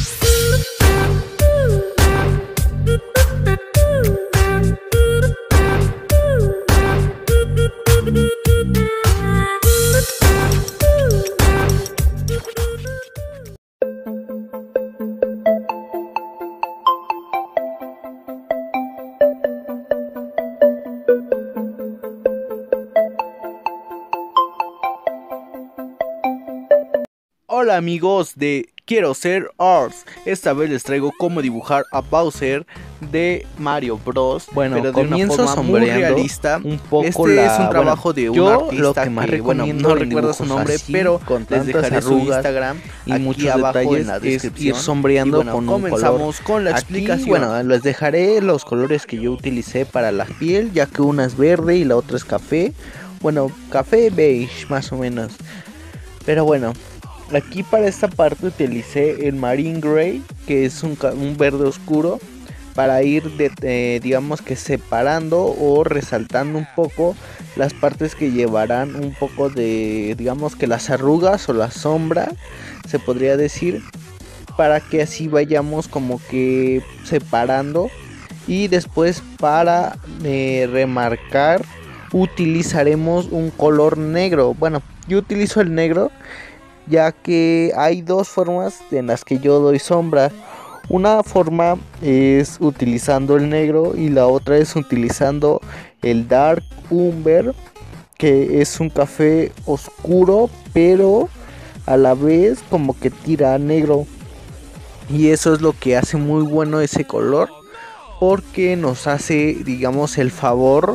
Hola amigos de Quiero Ser Arts. Esta vez les traigo cómo dibujar a Bowser de Mario Bros. Bueno, pero de comienzo una forma muy sombreando realista. un poco Este es un trabajo de un artista lo que más recomiendo no en recuerdo su dibujos nombre, así, pero con les tantas dejaré su arrugas Instagram y aquí muchos abajo detalles en la es descripción. ir sombreando Y bueno, con un color. comenzamos con la Aquí, explicación. bueno, les dejaré los colores que yo utilicé para la piel, ya que una es verde y la otra es café. Bueno, café beige más o menos. Pero bueno, aquí para esta parte utilicé el Marine Gray, que es un verde oscuro, para ir digamos que separando o resaltando un poco las partes que llevarán un poco de, digamos que las arrugas o la sombra, se podría decir, para que así vayamos como que separando. Y después para remarcar utilizaremos un color negro. Bueno, yo utilizo el negro, ya que hay dos formas en las que yo doy sombra. Una forma es utilizando el negro y la otra es utilizando el Dark Umber, que es un café oscuro pero a la vez como que tira a negro, y eso es lo que hace muy bueno ese color, porque nos hace, digamos, el favor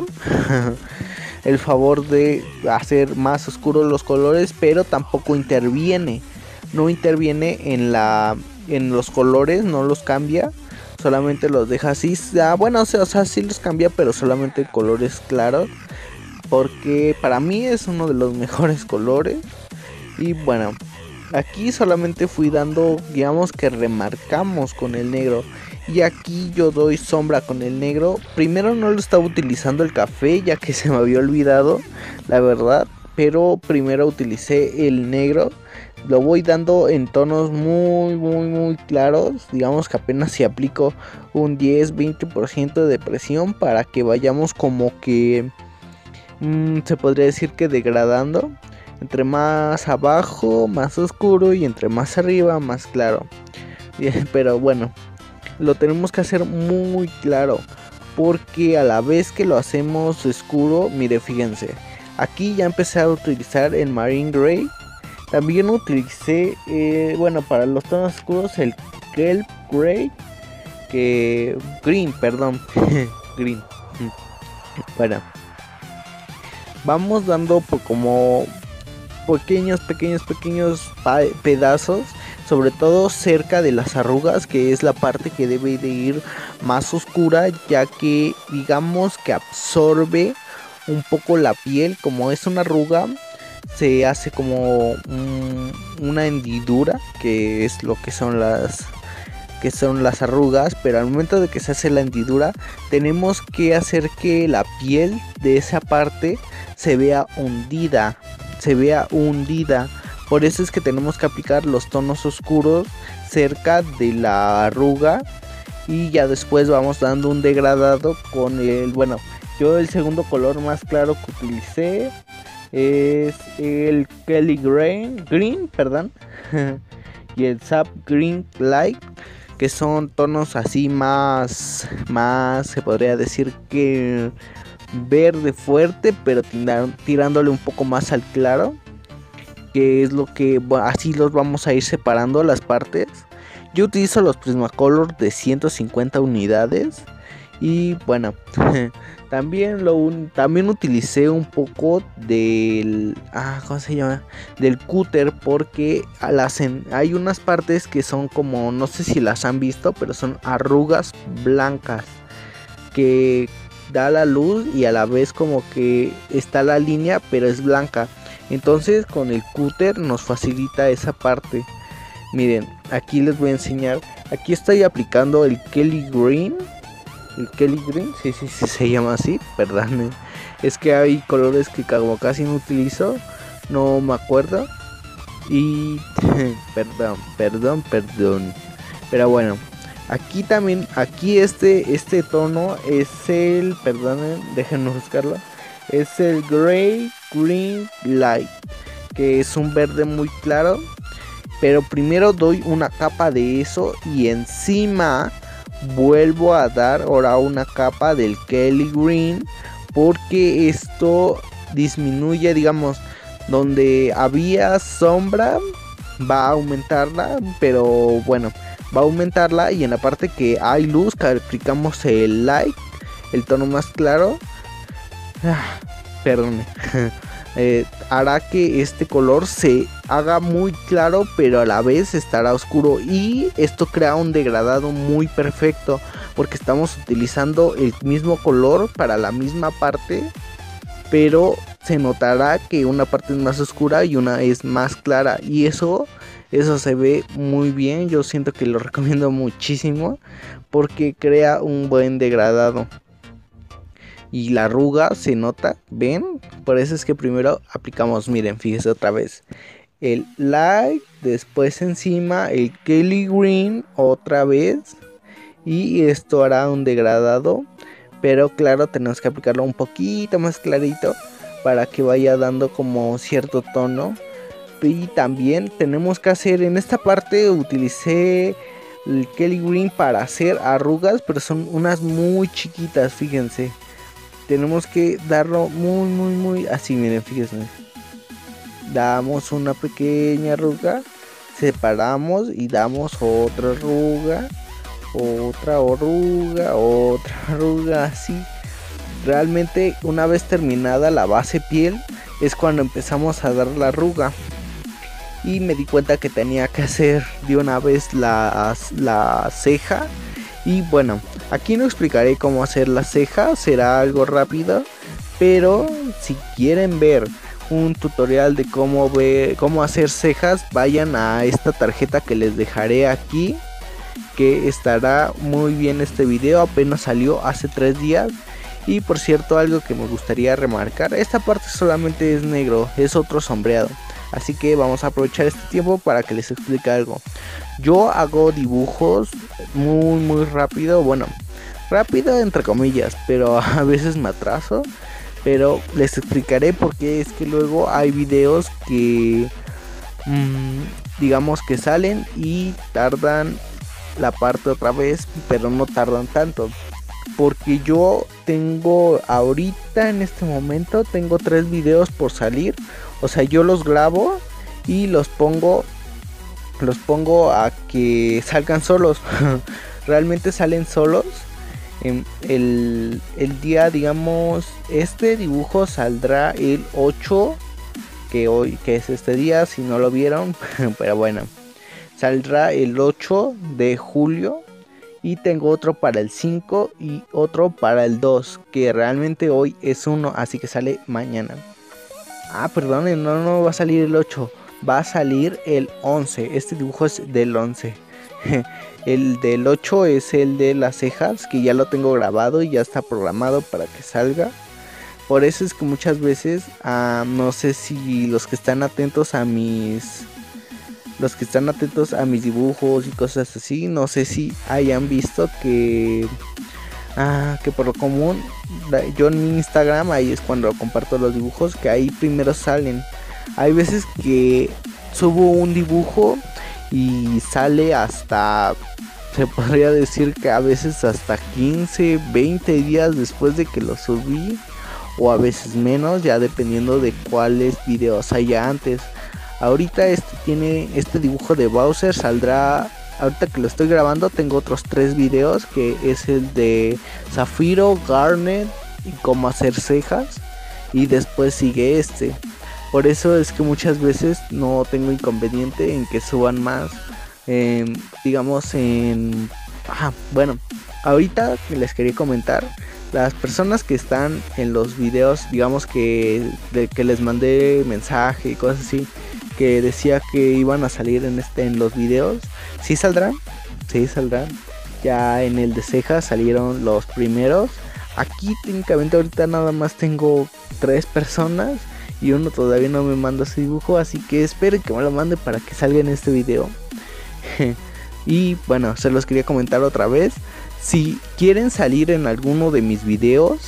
el favor de hacer más oscuros los colores, pero tampoco no interviene en los colores, no los cambia, solamente los deja así. Bueno, o sea, sí los cambia, pero solamente colores claros, porque para mí es uno de los mejores colores. Y bueno, aquí solamente fui dando, digamos que remarcamos con el negro. Y aquí yo doy sombra con el negro. Primero no lo estaba utilizando el café, ya que se me había olvidado, la verdad. Pero primero utilicé el negro. Lo voy dando en tonos muy claros. Digamos que apenas si aplico un 10-20% de presión, para que vayamos como que se podría decir que degradando. Entre más abajo, más oscuro, y entre más arriba, más claro. Pero bueno, lo tenemos que hacer muy claro, porque a la vez que lo hacemos oscuro, mire, fíjense, aquí ya empecé a utilizar el Marine Gray. También utilicé, bueno, para los tonos oscuros, el Kelp Gray, perdón, Green. Bueno, vamos dando como pequeños pedazos, sobre todo cerca de las arrugas, que es la parte que debe de ir más oscura, ya que digamos que absorbe un poco la piel. Como es una arruga, se hace como una hendidura, que es lo que son las arrugas. Pero al momento de que se hace la hendidura, tenemos que hacer que la piel de esa parte se vea hundida. Por eso es que tenemos que aplicar los tonos oscuros cerca de la arruga, y ya después vamos dando un degradado con el, bueno, yo el segundo color más claro que utilicé es el Kelly Green, perdón, y el Sap Green Light, que son tonos así más se podría decir que verde fuerte, pero tirándole un poco más al claro, que es lo que, bueno, así los vamos a ir separando las partes. Yo utilizo los Prismacolor de 150 unidades. Y bueno, también utilicé un poco del ¿cómo se llama? Del cúter, porque hay unas partes que son como, no sé si las han visto, pero son arrugas blancas que da la luz, y a la vez como que está la línea pero es blanca. Entonces con el cúter nos facilita esa parte. Miren, aquí les voy a enseñar. Aquí estoy aplicando el Kelly Green. Sí, se llama así, perdón. Es que hay colores que como casi no utilizo, no me acuerdo. Y perdón. Pero bueno, aquí también, aquí este tono es el, perdonen, déjenme buscarlo. Es el Gray Green Light, que es un verde muy claro. Pero primero doy una capa de eso y encima vuelvo a dar ahora una capa del Kelly Green, porque esto disminuye, digamos, donde había sombra va a aumentarla, pero bueno, va a aumentarla, y en la parte que hay luz aplicamos el light, el tono más claro. Perdón. Hará que este color se haga muy claro, pero a la vez estará oscuro, y esto crea un degradado muy perfecto, porque estamos utilizando el mismo color para la misma parte, pero se notará que una parte es más oscura y una es más clara, y eso se ve muy bien. Yo siento que lo recomiendo muchísimo porque crea un buen degradado. Y la arruga se nota, ¿ven? Por eso es que primero aplicamos, miren, fíjese otra vez, el light, después encima el Kelly Green otra vez, y esto hará un degradado, pero claro, tenemos que aplicarlo un poquito más clarito para que vaya dando como cierto tono. Y también tenemos que hacer, en esta parte utilicé el Kelly Green para hacer arrugas, pero son unas muy chiquitas, fíjense. Tenemos que darlo muy así, miren, fíjense. Damos una pequeña arruga, separamos y damos otra arruga, otra arruga, así. Realmente una vez terminada la base piel es cuando empezamos a dar la arruga. Y me di cuenta que tenía que hacer de una vez la ceja. Y bueno, aquí no explicaré cómo hacer la ceja, será algo rápido, pero si quieren ver un tutorial de cómo hacer cejas, vayan a esta tarjeta que les dejaré aquí, que estará muy bien este video, apenas salió hace 3 días. Y por cierto, algo que me gustaría remarcar, esta parte solamente es negro, es otro sombreado. Así que vamos a aprovechar este tiempo para que les explique algo. Yo hago dibujos muy rápido, bueno, rápido entre comillas, pero a veces me atraso. Pero les explicaré porque es que luego hay videos que digamos que salen y tardan la parte otra vez, pero no tardan tanto. Porque yo tengo ahorita en este momento tengo 3 videos por salir. O sea, yo los grabo y los pongo a que salgan solos. Realmente salen solos. El día, digamos, este dibujo saldrá el 8, que es este día, si no lo vieron. Pero bueno, saldrá el 8 de julio. Y tengo otro para el 5 y otro para el 2, que realmente hoy es uno, así que sale mañana. Perdón, no va a salir el 8, va a salir el 11. Este dibujo es del 11. El del 8 es el de las cejas, que ya lo tengo grabado y ya está programado para que salga. Por eso es que muchas veces, no sé si los que están atentos a mis dibujos y cosas así, no sé si hayan visto que por lo común yo en mi Instagram, ahí es cuando comparto los dibujos, que ahí primero salen. Hay veces que subo un dibujo y sale hasta, se podría decir que a veces hasta 15, 20 días después de que lo subí, o a veces menos, ya dependiendo de cuáles videos haya antes. Ahorita este dibujo de Bowser saldrá, ahorita que lo estoy grabando tengo otros 3 videos, que es el de Zafiro, Garnet y cómo hacer cejas, y después sigue este. Por eso es que muchas veces no tengo inconveniente en que suban más, digamos bueno, ahorita les quería comentar, las personas que están en los videos, digamos que les mandé mensaje y cosas así, que decía que iban a salir en los videos, ¿sí saldrán? Sí saldrán. Ya en el de cejas salieron los primeros. Aquí técnicamente ahorita nada más tengo 3 personas y uno todavía no me manda ese dibujo, así que esperen que me lo mande para que salga en este video. Y bueno, se los quería comentar otra vez. Si quieren salir en alguno de mis videos,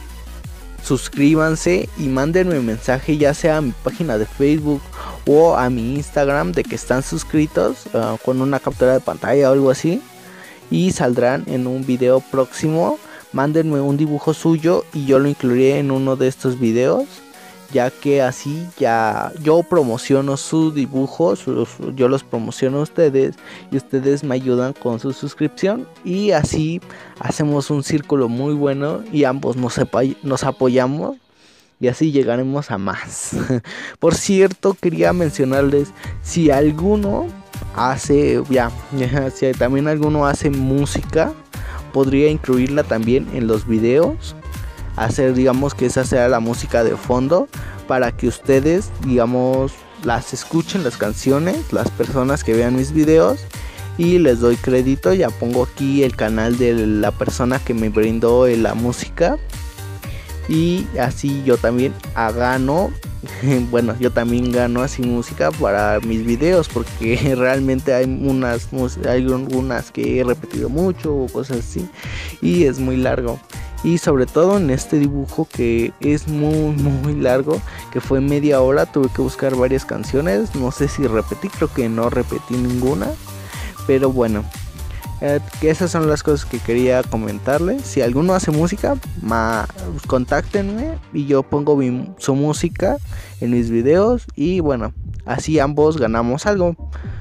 suscríbanse y mándenme un mensaje, ya sea a mi página de Facebook o a mi Instagram, de que están suscritos, con una captura de pantalla o algo así, y saldrán en un video próximo. Mándenme un dibujo suyo y yo lo incluiré en uno de estos videos, ya que así ya yo promociono sus dibujos, yo los promociono a ustedes y ustedes me ayudan con su suscripción, y así hacemos un círculo muy bueno y ambos nos apoyamos y así llegaremos a más. Por cierto, quería mencionarles, si alguno hace, si también alguno hace música, podría incluirla también en los videos, hacer, digamos, que esa sea la música de fondo, para que ustedes, digamos, las escuchen las canciones, las personas que vean mis videos, y les doy crédito. Ya pongo aquí el canal de la persona que me brindó la música, y así yo también gano. Bueno, yo también gano así música para mis videos, porque realmente hay algunas que he repetido mucho o cosas así, y es muy largo. Y sobre todo en este dibujo, que es muy largo, que fue media hora, tuve que buscar varias canciones. No sé si repetí, creo que no repetí ninguna, pero bueno, que esas son las cosas que quería comentarles. Si alguno hace música, contáctenme y yo pongo su música en mis videos, y bueno, así ambos ganamos algo.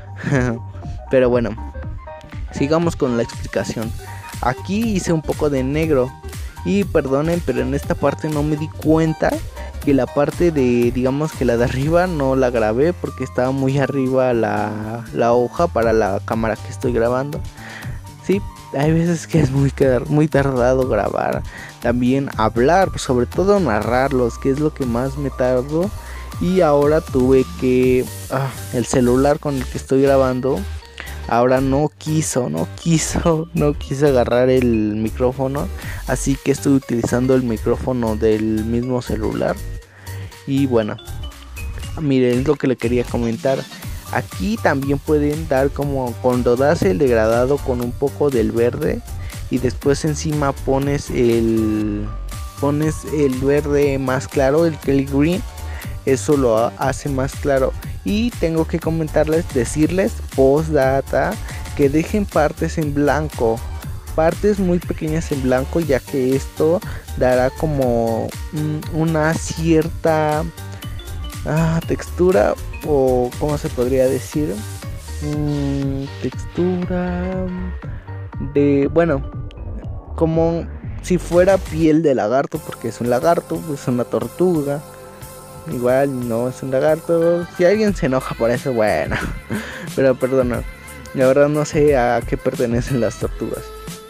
Pero bueno, sigamos con la explicación. Aquí hice un poco de negro, y perdonen, pero en esta parte no me di cuenta que la parte de, digamos, que la de arriba no la grabé, porque estaba muy arriba la hoja para la cámara que estoy grabando. Sí, hay veces que es muy tardado grabar, también hablar, sobre todo narrarlos, que es lo que más me tardo. Y ahora tuve que el celular con el que estoy grabando ahora no quiso agarrar el micrófono, así que estoy utilizando el micrófono del mismo celular. Y bueno, miren, es lo que le quería comentar. Aquí también pueden dar, como cuando das el degradado con un poco del verde, y después encima pones el verde más claro, el Kelly Green, eso lo hace más claro. Y tengo que decirles postdata, que dejen partes en blanco, partes muy pequeñas en blanco, ya que esto dará como una cierta textura, o ¿cómo se podría decir? Textura de, bueno, como si fuera piel de lagarto, porque es un lagarto, es una tortuga. Igual no es un lagarto. Si alguien se enoja por eso, bueno. Pero perdona, la verdad no sé a qué pertenecen las tortugas.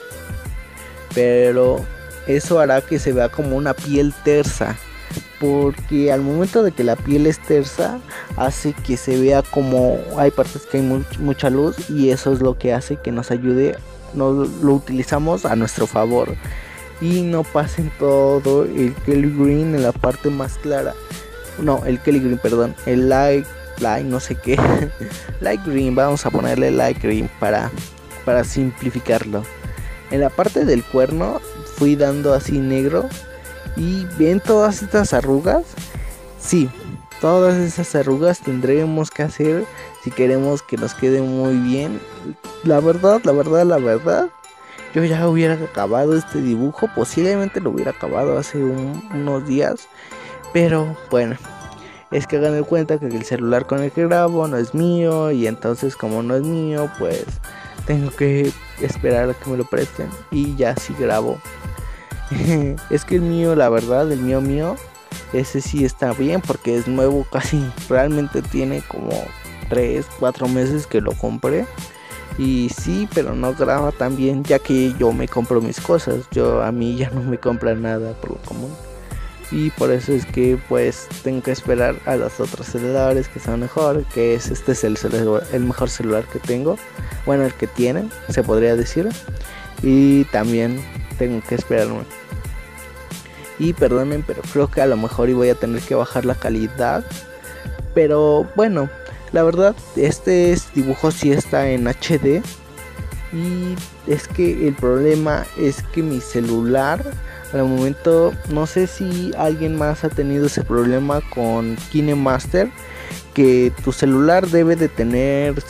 Pero eso hará que se vea como una piel tersa, porque al momento de que la piel es tersa, hace que se vea como hay partes que hay mucha luz, y eso es lo que hace que nos ayude. Lo utilizamos a nuestro favor, y no pasen todo el Kelly Green en la parte más clara. No, el Kelly Green, perdón, el light no sé qué. Light green, vamos a ponerle light green para simplificarlo. En la parte del cuerno fui dando así negro, y ven todas estas arrugas. Sí, todas esas arrugas tendremos que hacer si queremos que nos quede muy bien. La verdad, yo ya hubiera acabado este dibujo, posiblemente lo hubiera acabado hace unos días. Pero bueno, es que hagan de cuenta que el celular con el que grabo no es mío, y entonces como no es mío, pues tengo que esperar a que me lo presten, y ya sí grabo. Es que el mío, la verdad, el mío, ese sí está bien, porque es nuevo casi. Realmente tiene como 3-4 meses que lo compré. Y sí, pero no graba tan bien, ya que yo me compro mis cosas. A mí ya no me compran nada por lo común. Y por eso es que pues tengo que esperar a los otros celulares que son mejor, que este es el mejor celular que tengo. Bueno, el que tienen, se podría decir. Y también tengo que esperarme. Y perdonen, pero creo que a lo mejor voy a tener que bajar la calidad. Pero bueno, la verdad, este dibujo sí está en HD. Y es que el problema es que mi celular, al momento, no sé si alguien más ha tenido ese problema con KineMaster, que tu celular debe de tener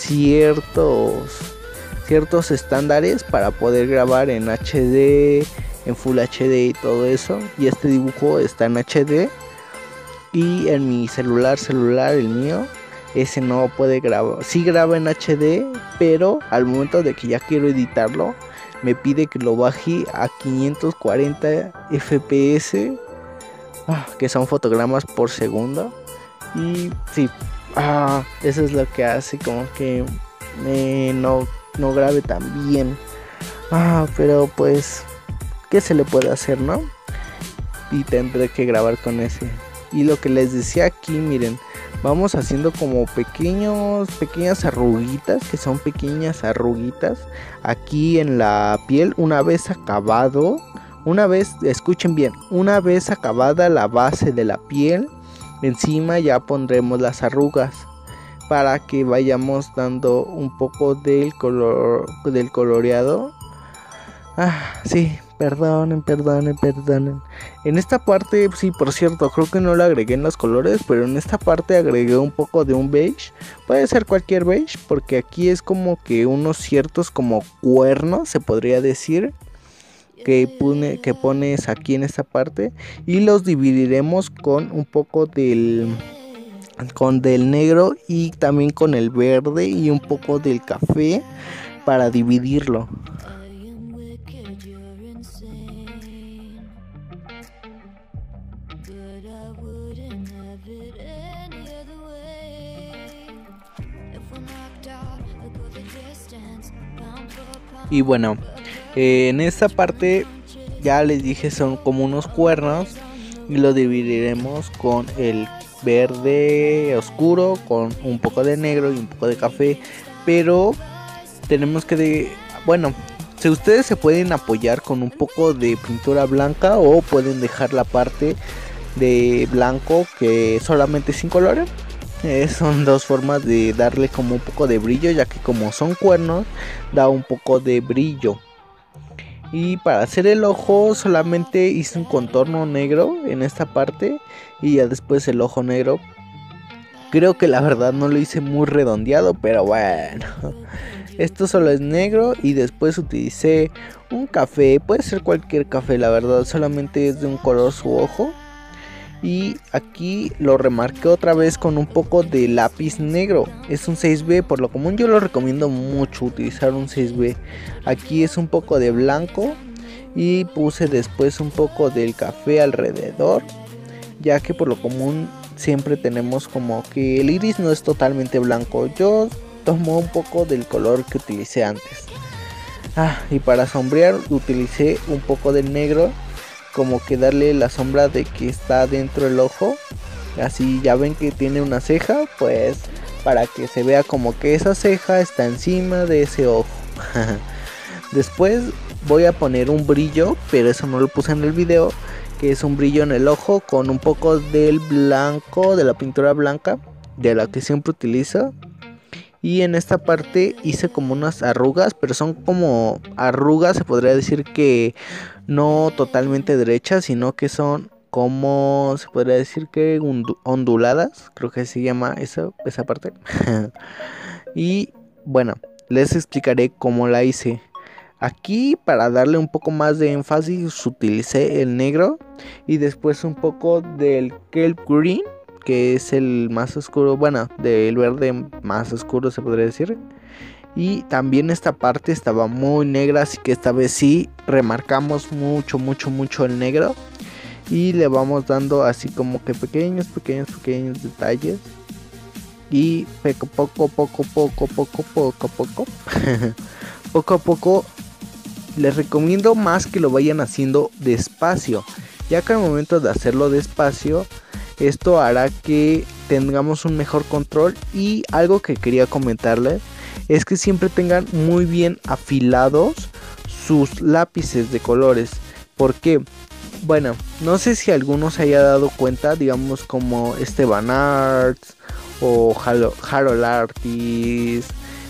ciertos estándares para poder grabar en HD, en Full HD y todo eso. Y este dibujo está en HD. Y en mi celular, el mío, ese no puede grabar. Sí graba en HD, pero al momento de que ya quiero editarlo, me pide que lo baje a 540 FPS, que son fotogramas por segundo. Y sí, eso es lo que hace como que no grabe tan bien. Pero pues, ¿qué se le puede hacer, no? Y tendré que grabar con ese. Y lo que les decía aquí, miren, vamos haciendo como pequeñas arruguitas, que son pequeñas arruguitas aquí en la piel. Escuchen bien, una vez acabada la base de la piel, encima ya pondremos las arrugas para que vayamos dando un poco del coloreado. Sí, perdonen. En esta parte, sí, por cierto, creo que no le agregué en los colores, pero en esta parte agregué un poco de un beige. Puede ser cualquier beige, porque aquí es como que unos ciertos como cuernos, se podría decir, que pones aquí en esta parte. Y los dividiremos con un poco del negro y también con el verde y un poco del café para dividirlo. Y bueno, en esta parte ya les dije son como unos cuernos y lo dividiremos con el verde oscuro, con un poco de negro y un poco de café. Pero tenemos que si ustedes se pueden apoyar con un poco de pintura blanca, o pueden dejar la parte de blanco que solamente sin colores. Son dos formas de darle como un poco de brillo, ya que como son cuernos da un poco de brillo. Y para hacer el ojo solamente hice un contorno negro en esta parte y ya después el ojo negro. Creo que la verdad no lo hice muy redondeado, pero bueno. Esto solo es negro y después utilicé un café, puede ser cualquier café, la verdad, solamente es de un color su ojo. Y aquí lo remarqué otra vez con un poco de lápiz negro. Es un 6B, por lo común yo lo recomiendo mucho utilizar un 6B. Aquí es un poco de blanco y puse después un poco del café alrededor, ya que por lo común siempre tenemos como que el iris no es totalmente blanco. Yo tomo un poco del color que utilicé antes. Y para sombrear utilicé un poco del negro, como que darle la sombra de que está dentro del ojo. Así ya ven que tiene una ceja, pues para que se vea como que esa ceja está encima de ese ojo. Después voy a poner un brillo, pero eso no lo puse en el video, que es un brillo en el ojo con un poco del blanco, de la pintura blanca, de la que siempre utilizo. Y en esta parte hice como unas arrugas, pero son como arrugas, se podría decir que no totalmente derechas, sino que son como, se podría decir que onduladas, creo que se llama esa parte. Y bueno, les explicaré cómo la hice. Aquí para darle un poco más de énfasis utilicé el negro y después un poco del kelp green, que es el más oscuro, del verde más oscuro se podría decir. Y también esta parte estaba muy negra, así que esta vez sí remarcamos mucho el negro. Y le vamos dando así como que pequeños detalles. Y poco a poco les recomiendo más que lo vayan haciendo despacio, ya que al momento de hacerlo despacio, esto hará que tengamos un mejor control. Y algo que quería comentarles es que siempre tengan muy bien afilados sus lápices de colores. ¿Por qué? Bueno, no sé si alguno se haya dado cuenta, digamos como Esteban Arts o Harold Artis,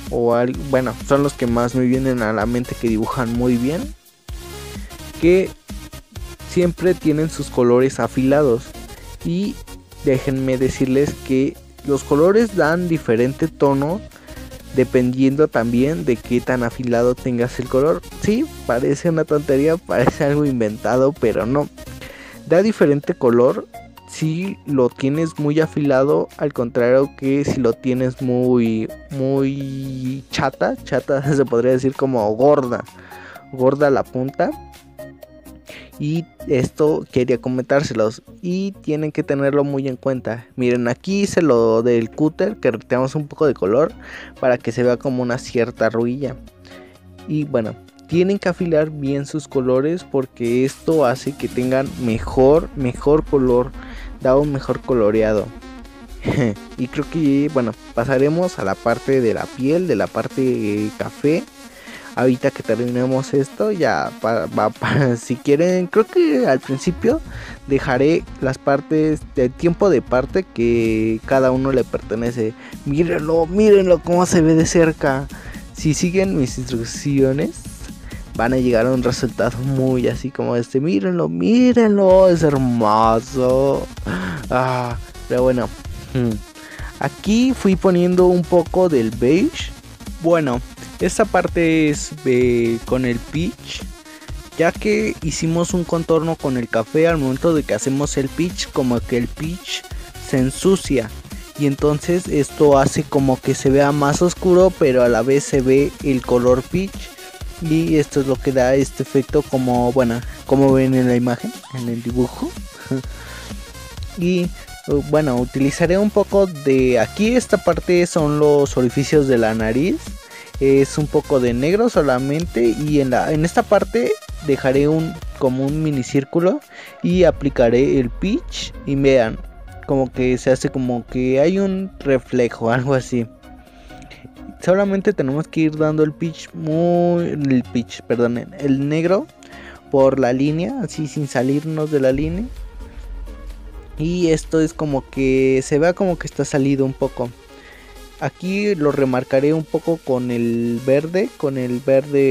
bueno, son los que más me vienen a la mente, que dibujan muy bien, que siempre tienen sus colores afilados. Y déjenme decirles que los colores dan diferente tono dependiendo también de qué tan afilado tengas el color. Sí, parece una tontería, parece algo inventado, pero no. Da diferente color si lo tienes muy afilado, al contrario que si lo tienes muy chata se podría decir, como gorda la punta. Y esto quería comentárselos y tienen que tenerlo muy en cuenta. Miren, aquí hice lo del cúter, que retiramos un poco de color para que se vea como una cierta arruguilla. Y bueno, tienen que afilar bien sus colores, porque esto hace que tengan mejor color, da un mejor coloreado. Y creo que, bueno, pasaremos a la parte de la piel, de la parte café. Ahorita que terminemos esto, ya si quieren, creo que al principio dejaré las partes del tiempo de parte que cada uno le pertenece. Mírenlo cómo se ve de cerca. Si siguen mis instrucciones, van a llegar a un resultado muy así como este. Mírenlo, es hermoso. Pero bueno, aquí fui poniendo un poco del beige. Bueno, esta parte es con el peach, ya que hicimos un contorno con el café. Al momento de que hacemos el peach, como que el peach se ensucia, y entonces esto hace como que se vea más oscuro, pero a la vez se ve el color peach, y esto es lo que da este efecto, como ven en la imagen, en el dibujo. Y bueno, utilizaré un poco de aquí. Esta parte son los orificios de la nariz. Es un poco de negro solamente, y en esta parte dejaré como un minicírculo y aplicaré el peach, y vean como que se hace como que hay un reflejo, algo así. Solamente tenemos que ir dando el negro por la línea, así sin salirnos de la línea. Y esto es como que se vea como que está salido un poco. Aquí lo remarcaré un poco con el verde, con el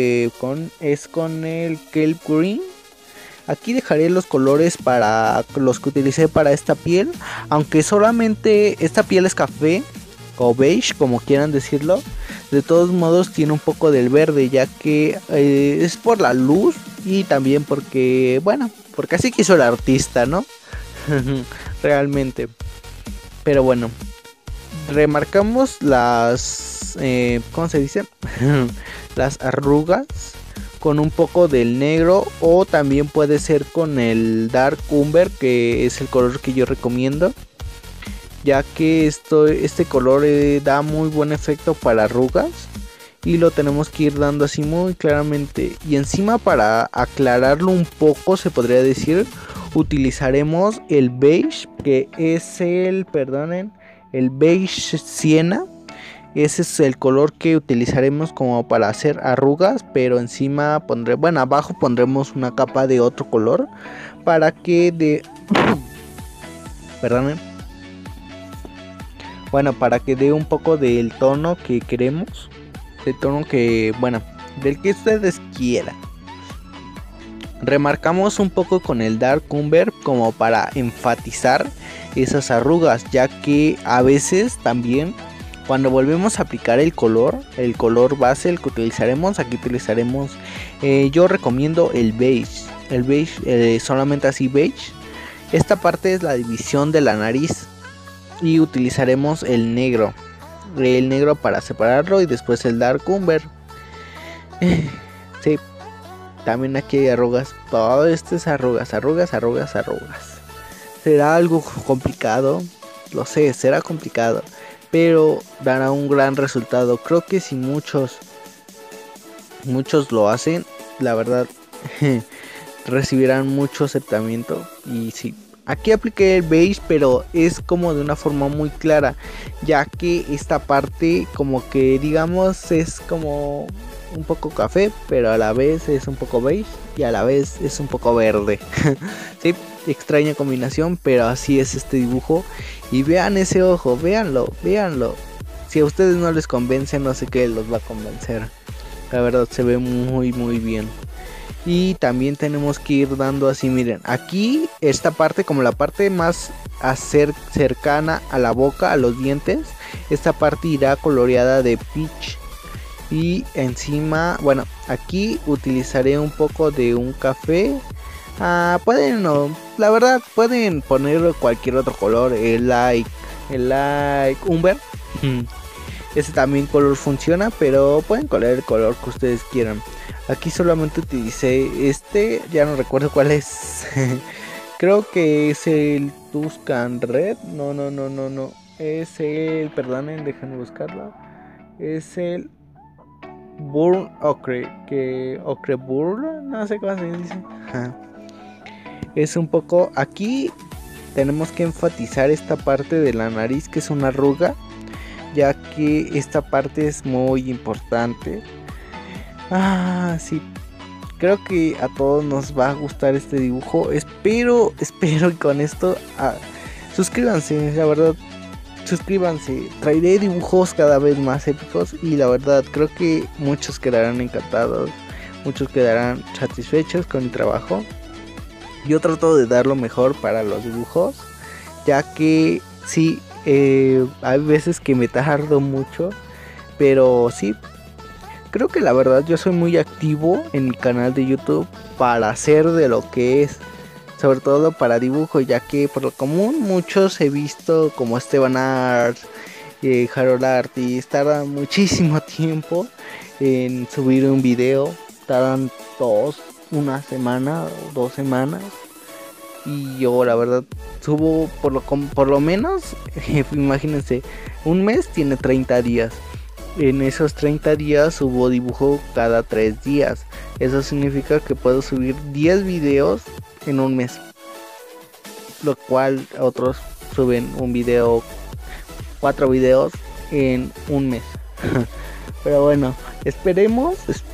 kelp green. Aquí dejaré los colores para los que utilicé para esta piel, aunque solamente esta piel es café o beige, como quieran decirlo. De todos modos tiene un poco del verde, ya que es por la luz, y también porque así quiso el artista, ¿no? Realmente. Pero bueno, remarcamos las ¿cómo se dice? Las arrugas con un poco del negro, o también puede ser con el dark umber, que es el color que yo recomiendo, ya que este color da muy buen efecto para arrugas, y lo tenemos que ir dando así muy claramente. Y encima, para aclararlo un poco, se podría decir, utilizaremos el beige, que es el beige siena. Ese es el color que utilizaremos como para hacer arrugas, pero encima abajo pondremos una capa de otro color para que para que dé un poco del tono que queremos, del tono que, del que ustedes quieran. Remarcamos un poco con el dark umber como para enfatizar esas arrugas, ya que a veces también, cuando volvemos a aplicar el color base, el que utilizaremos, aquí utilizaremos, yo recomiendo el beige, solamente así beige. Esta parte es la división de la nariz, y utilizaremos el negro para separarlo, y después el dark umber. Sí, también aquí hay arrugas, todo esto es arrugas. Será algo complicado, lo sé, será complicado, pero dará un gran resultado. Creo que si muchos lo hacen, la verdad, recibirán mucho aceptamiento. Y sí, aquí apliqué el beige, pero es como de una forma muy clara, ya que esta parte como que digamos es como un poco café, pero a la vez es un poco beige, y a la vez es un poco verde. Sí, extraña combinación, pero así es este dibujo. Y vean ese ojo, véanlo. Si a ustedes no les convence, no sé qué los va a convencer. La verdad se ve muy bien. Y también tenemos que ir dando así, miren, aquí esta parte como la parte más cercana a la boca, a los dientes, esta parte irá coloreada de peach. Y encima, bueno, aquí utilizaré un poco de un café. Pueden, no, la verdad, pueden poner cualquier otro color, el like umber. Ese también color funciona, pero pueden colorear el color que ustedes quieran. Aquí solamente utilicé este, ya no recuerdo cuál es. Creo que es el Tuscan Red. No. Es el, perdonen, déjenme buscarlo. Es el Burn Ocre, Ocre Burn, no sé cómo se dice. Es un poco, aquí tenemos que enfatizar esta parte de la nariz, que es una arruga, ya que esta parte es muy importante. Sí, creo que a todos nos va a gustar este dibujo. Espero y con esto suscríbanse, la verdad. Suscríbanse, traeré dibujos cada vez más épicos y la verdad creo que muchos quedarán encantados, muchos quedarán satisfechos con mi trabajo. Yo trato de dar lo mejor para los dibujos, ya que sí, hay veces que me tardo mucho, pero sí, creo que la verdad yo soy muy activo en mi canal de YouTube para hacer de lo que es. Sobre todo para dibujo, ya que por lo común muchos he visto como Esteban Arts, Harold Artist, tardan muchísimo tiempo en subir un video, tardan una semana o 2 semanas. Y yo la verdad subo por lo menos, imagínense, un mes tiene 30 días. En esos 30 días subo dibujo cada 3 días. Eso significa que puedo subir 10 videos en un mes. Lo cual otros suben 4 videos en un mes. Pero bueno, esperemos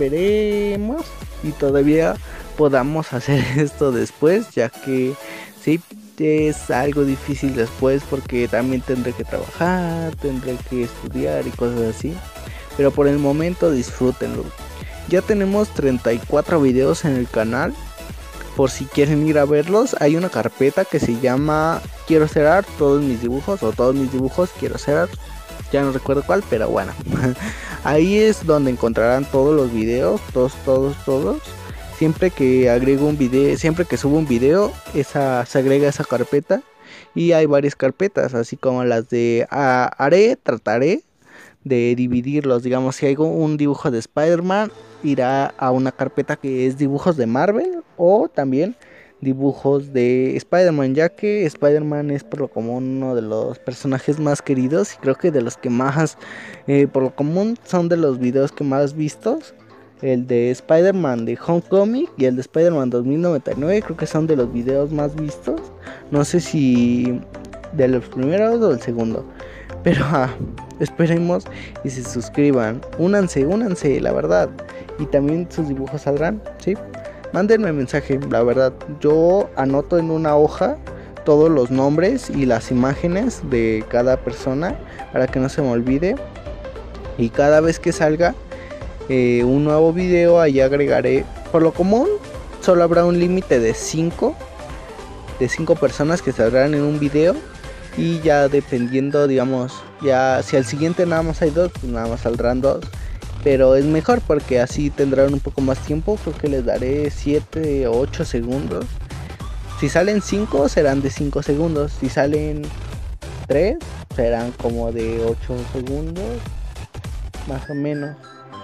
y todavía podamos hacer esto después, ya que sí, es algo difícil después porque también tendré que trabajar, tendré que estudiar y cosas así. Pero por el momento disfrútenlo. Ya tenemos 34 videos en el canal. Por si quieren ir a verlos, hay una carpeta que se llama Quiero Ser Art, todos mis dibujos Quiero Ser Art. Ya no recuerdo cuál, pero bueno. Ahí es donde encontrarán todos los videos, todos. Siempre que agrego un video, siempre que subo un video, se agrega esa carpeta. Y hay varias carpetas, así como las de trataré de dividirlos. Digamos, si hago un dibujo de Spider-Man, irá a una carpeta que es dibujos de Marvel o también dibujos de Spider-Man, ya que Spider-Man es por lo común uno de los personajes más queridos y creo que de los que más, por lo común son de los videos que más vistos. El de Spider-Man de Homecoming y el de Spider-Man 2099 creo que son de los videos más vistos. No sé si de los primeros o el segundo, pero esperemos y se suscriban. Únanse, la verdad. Y también sus dibujos saldrán, ¿sí? Mándenme mensaje, la verdad. Yo anoto en una hoja todos los nombres y las imágenes de cada persona para que no se me olvide. Y cada vez que salga un nuevo video, ahí agregaré. Por lo común, solo habrá un límite de 5 personas que saldrán en un video. Y ya dependiendo, digamos, ya si al siguiente nada más hay 2, pues nada más saldrán 2. Pero es mejor porque así tendrán un poco más tiempo. Creo que les daré 7 o 8 segundos. Si salen 5 serán de 5 segundos. Si salen 3 serán como de 8 segundos. Más o menos.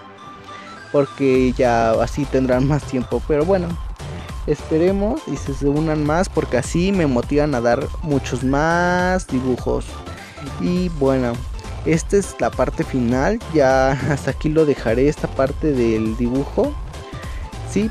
Porque ya así tendrán más tiempo. Pero bueno, esperemos y se unan más porque así me motivan a dar muchos más dibujos. Y bueno, esta es la parte final. Ya hasta aquí lo dejaré, esta parte del dibujo. Sí.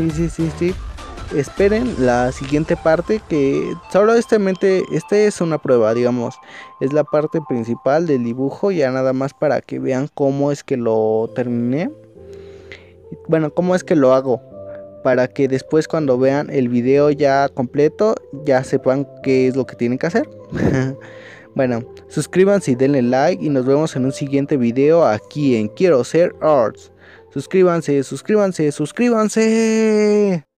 Esperen la siguiente parte, que solo este es una prueba, digamos. Es la parte principal del dibujo, ya nada más para que vean cómo es que lo terminé. Bueno, cómo es que lo hago, para que después cuando vean el video ya completo ya sepan qué es lo que tienen que hacer. Bueno, suscríbanse y denle like y nos vemos en un siguiente video aquí en Quiero Ser Arts. Suscríbanse, suscríbanse, suscríbanse.